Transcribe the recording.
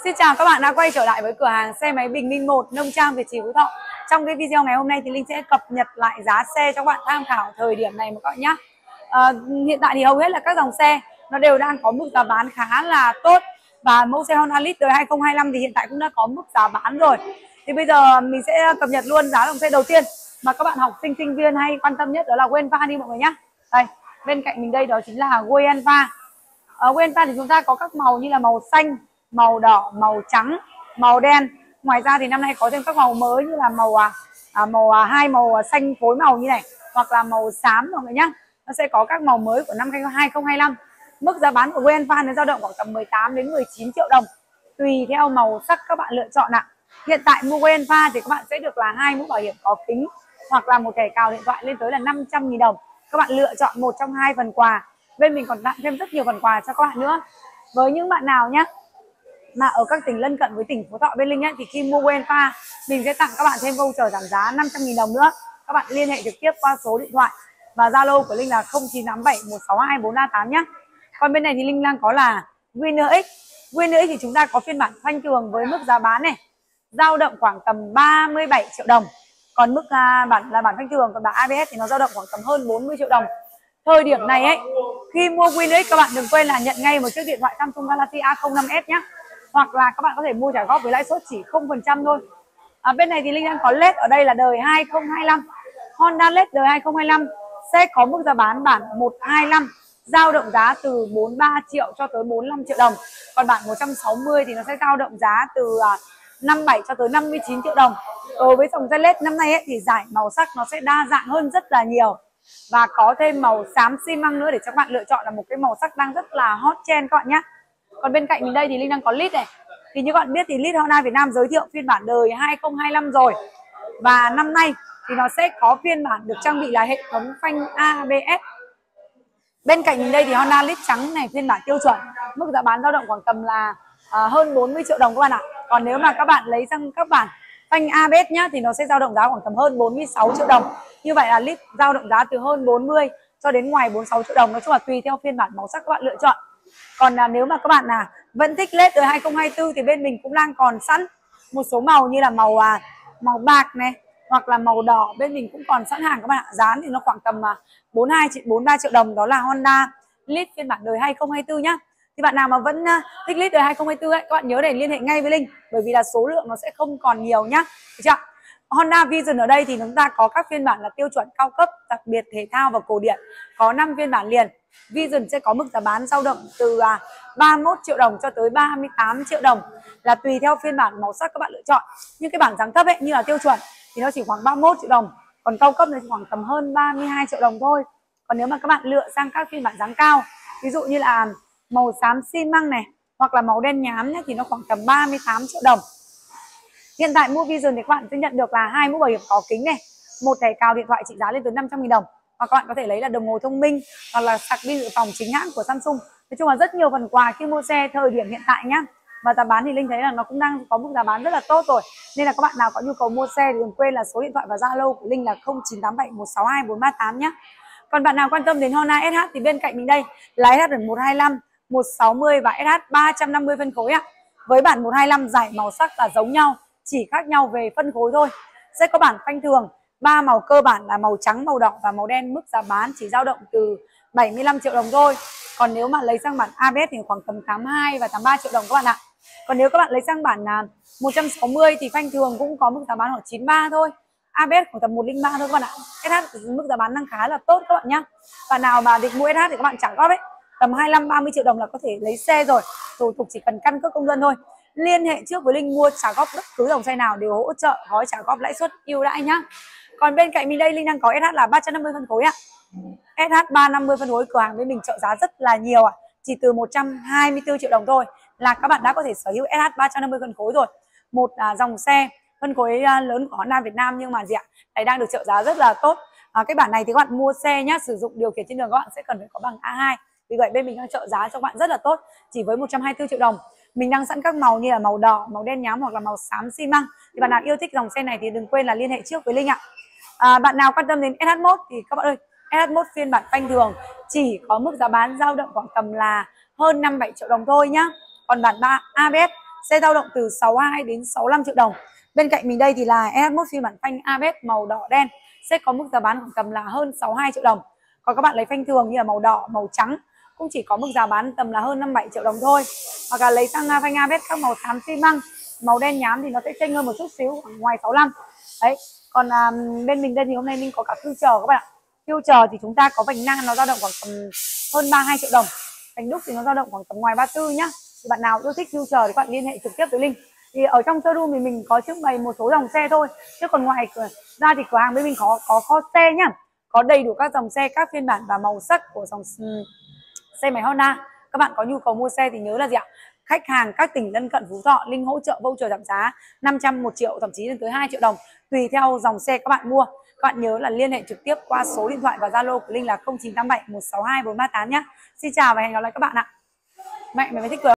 Xin chào các bạn đã quay trở lại với cửa hàng xe máy Bình Minh 1 Nông Trang Việt Trì Phú Thọ. Trong cái video ngày hôm nay thì Linh sẽ cập nhật lại giá xe cho các bạn tham khảo thời điểm này các bạn nhé. Hiện tại thì hầu hết là các dòng xe nó đều đang có mức giá bán khá là tốt. Và mẫu xe Honda Lead đời 2025 thì hiện tại cũng đã có mức giá bán rồi. Thì bây giờ mình sẽ cập nhật luôn giá dòng xe đầu tiên mà các bạn học sinh, sinh viên hay quan tâm nhất, đó là Wayanfa đi mọi người nhé. Đây, bên cạnh mình đây đó chính là Wayanfa. Wayanfa thì chúng ta có các màu như là màu xanh, màu đỏ, màu trắng, màu đen. Ngoài ra thì năm nay có thêm các màu mới như là hai màu xanh phối màu như này, hoặc là màu xám mọi người nhé. Nó sẽ có các màu mới của năm 2025. Mức giá bán của Wayanfa nó dao động khoảng tầm 18 đến 19 triệu đồng tùy theo màu sắc các bạn lựa chọn ạ. Hiện tại mua Wayanfa thì các bạn sẽ được là 2 mũ bảo hiểm có kính hoặc là một thẻ cào điện thoại lên tới là 500.000 đồng. Các bạn lựa chọn một trong hai phần quà. Bên mình còn tặng thêm rất nhiều phần quà cho các bạn nữa. Với những bạn nào nhé mà ở các tỉnh lân cận với tỉnh Phú Thọ bên Linh ấy, thì khi mua Wayanfa mình sẽ tặng các bạn thêm voucher giảm giá 500.000 đồng nữa. Các bạn liên hệ trực tiếp qua số điện thoại và Zalo của Linh là 0987 162 438 nhé. Còn bên này thì Linh đang có là Winner X. Winner X thì chúng ta có phiên bản phanh thường với mức giá bán này dao động khoảng tầm 37 triệu đồng. Còn mức bản phanh thường, còn bản ABS thì nó dao động khoảng tầm hơn 40 triệu đồng. Thời điểm này ấy, khi mua Winner X các bạn đừng quên là nhận ngay một chiếc điện thoại Samsung Galaxy A05s nhé. Hoặc là các bạn có thể mua trả góp với lãi suất chỉ 0% thôi. Bên này thì Linh đang có LED ở đây là đời 2025. Honda LED đời 2025 sẽ có mức giá bán bản 125 dao động giá từ 43 triệu cho tới 45 triệu đồng. Còn bản 160 thì nó sẽ dao động giá từ 57 cho tới 59 triệu đồng. Đối với dòng xe LED năm nay ấy, thì giải màu sắc nó sẽ đa dạng hơn rất là nhiều. Và có thêm màu xám xi măng nữa để cho các bạn lựa chọn là một cái màu sắc đang rất là hot trend các bạn nhé. Còn bên cạnh mình đây thì Linh đang có Lead này. Thì như các bạn biết thì Lead Honda Việt Nam giới thiệu phiên bản đời 2025 rồi. Và năm nay thì nó sẽ có phiên bản được trang bị là hệ thống phanh ABS. Bên cạnh mình đây thì Honda Lead trắng này, phiên bản tiêu chuẩn, mức giá bán dao động khoảng tầm là hơn 40 triệu đồng các bạn ạ. Còn nếu mà các bạn lấy sang các bản phanh ABS nhá thì nó sẽ dao động giá khoảng tầm hơn 46 triệu đồng. Như vậy là Lead dao động giá từ hơn 40 cho đến ngoài 46 triệu đồng. Nói chung là tùy theo phiên bản màu sắc các bạn lựa chọn. Còn nếu mà các bạn vẫn thích LED đời 2024 thì bên mình cũng đang còn sẵn một số màu như là màu bạc này, hoặc là màu đỏ, bên mình cũng còn sẵn hàng các bạn ạ. Giá thì nó khoảng tầm 43 triệu đồng, đó là Honda Lead phiên bản đời 2024 nhá. Thì bạn nào mà vẫn thích Lead đời 2024 ấy, các bạn nhớ để liên hệ ngay với Linh, bởi vì là số lượng nó sẽ không còn nhiều nhá. Được chưa? Honda Vision ở đây thì chúng ta có các phiên bản là tiêu chuẩn, cao cấp, đặc biệt, thể thao và cổ điển, có 5 phiên bản liền. Vision sẽ có mức giá bán dao động từ 31 triệu đồng cho tới 38 triệu đồng, là tùy theo phiên bản màu sắc các bạn lựa chọn. Nhưng cái bản dáng thấp ấy, như là tiêu chuẩn thì nó chỉ khoảng 31 triệu đồng, còn cao cấp nó chỉ khoảng tầm hơn 32 triệu đồng thôi. Còn nếu mà các bạn lựa sang các phiên bản dáng cao, ví dụ như là màu xám xi măng này, hoặc là màu đen nhám nhé, thì nó khoảng tầm 38 triệu đồng. Hiện tại mua Vision thì các bạn sẽ nhận được là 2 mũ bảo hiểm có kính này, một thẻ cào điện thoại trị giá lên tới 500.000 đồng. Hoặc các bạn có thể lấy là đồng hồ thông minh, hoặc là sạc pin dự phòng chính hãng của Samsung. Nói chung là rất nhiều phần quà khi mua xe thời điểm hiện tại nhá. Và giá bán thì Linh thấy là nó cũng đang có mức giá bán rất là tốt rồi. Nên là các bạn nào có nhu cầu mua xe thì đừng quên là số điện thoại và Zalo của Linh là 0987 162 438 nhé. Còn bạn nào quan tâm đến Honda SH thì bên cạnh mình đây là SH 125, 160 và SH 350 phân khối ạ. Với bản 125 giải màu sắc là giống nhau, chỉ khác nhau về phân khối thôi. Sẽ có bản phanh thường, 3 màu cơ bản là màu trắng, màu đỏ và màu đen, mức giá bán chỉ dao động từ 75 triệu đồng thôi. Còn nếu mà lấy sang bản ABS thì khoảng tầm 82 và 83 triệu đồng các bạn ạ. Còn nếu các bạn lấy sang bản 160 thì phanh thường cũng có mức giá bán khoảng 93 thôi. ABS khoảng tầm 103 thôi các bạn ạ. SH mức giá bán đang khá là tốt các bạn nhá. Bạn nào mà định mua SH thì các bạn trả góp ấy, tầm 25-30 triệu đồng là có thể lấy xe rồi. Thủ tục chỉ cần căn cước công dân thôi. Liên hệ trước với Linh mua trả góp bất cứ dòng xe nào đều hỗ trợ gói trả góp lãi suất ưu đãi nhá. Còn bên cạnh mình đây Linh đang có SH là 350 phân khối ạ. SH 350 phân khối cửa hàng bên mình trợ giá rất là nhiều ạ. Chỉ từ 124 triệu đồng thôi là các bạn đã có thể sở hữu SH 350 phân khối rồi. Một dòng xe phân khối lớn của Honda Việt Nam, nhưng mà gì ạ? Đấy đang được trợ giá rất là tốt. Cái bản này thì các bạn mua xe nhá, sử dụng điều khiển trên đường các bạn sẽ cần phải có bằng A2. Vì vậy bên mình đang trợ giá cho các bạn rất là tốt, chỉ với 124 triệu đồng. Mình đang sẵn các màu như là màu đỏ, màu đen nhám hoặc là màu xám xi măng. Thì bạn nào yêu thích dòng xe này thì đừng quên là liên hệ trước với Linh ạ. Bạn nào quan tâm đến SH1 thì các bạn ơi, SH1 phiên bản phanh thường chỉ có mức giá bán dao động khoảng tầm là hơn 5-7 triệu đồng thôi nhá. Còn bản ABS Xe dao động từ 62 đến 65 triệu đồng. Bên cạnh mình đây thì là S1 phiên bản phanh ABS màu đỏ đen, sẽ có mức giá bán khoảng tầm là hơn 62 triệu đồng. Còn các bạn lấy phanh thường như là màu đỏ, màu trắng cũng chỉ có mức giá bán tầm là hơn 57 triệu đồng thôi. Hoặc là lấy sang phanh ABS các màu xám xi măng, màu đen nhám thì nó sẽ chênh hơn một chút xíu, khoảng ngoài 65. Đấy. Còn bên mình đây thì hôm nay mình có cả Future các bạn ạ. Future thì chúng ta có vành ngang nó dao động khoảng tầm hơn 32 triệu đồng. Vành đúc thì nó dao động khoảng tầm ngoài 34 nhá. Thì bạn nào yêu thích Future thì các bạn liên hệ trực tiếp với Linh. Thì ở trong showroom thì mình có trưng bày một số dòng xe thôi, chứ còn ngoài ra thì cửa hàng bên mình có kho xe nhá, có đầy đủ các dòng xe, các phiên bản và màu sắc của dòng xe máy Honda. Các bạn có nhu cầu mua xe thì nhớ là gì ạ? Khách hàng các tỉnh lân cận Phú Thọ, Linh hỗ trợ voucher giảm giá 500, 1 triệu, thậm chí lên tới 2 triệu đồng tùy theo dòng xe các bạn mua. Các bạn nhớ là liên hệ trực tiếp qua số điện thoại và Zalo của Linh là 0987 162 438 nhé. Xin chào và hẹn gặp lại các bạn ạ. Mẹ mày mới thích cười.